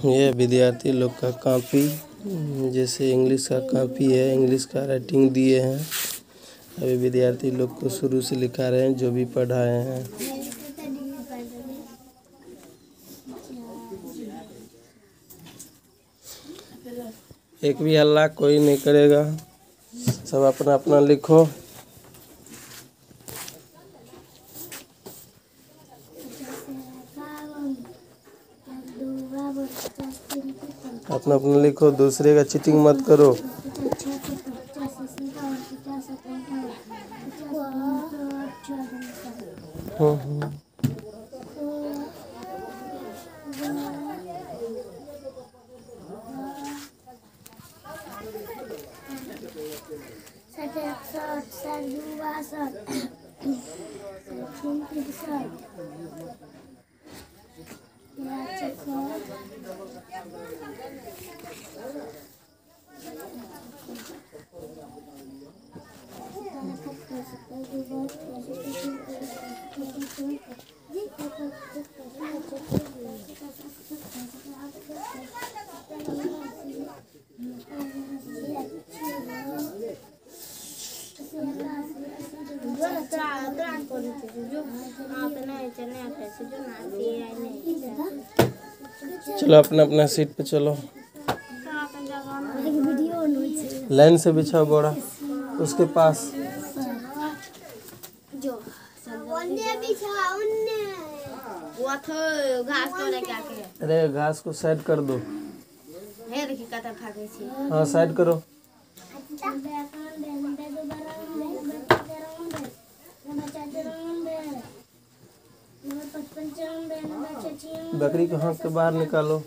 ये विद्यार्थी लोग का कॉपी, जैसे इंग्लिश का कॉपी है, इंग्लिश का राइटिंग दिए हैं। अभी विद्यार्थी लोग को शुरू से लिखा रहे हैं जो भी पढ़ाए हैं। एक भी हल्ला कोई नहीं करेगा, सब अपना अपना लिखो। अपना अपना लिखो, दूसरे का चीटिंग मत करो। चलो अपना अपना सीट पे चलो। लाइन से बिछाओ बोरा उसके पास। अरे घास को साइड कर दो। हाँ साइड करो। बकरी को हाथ के बाहर निकालो।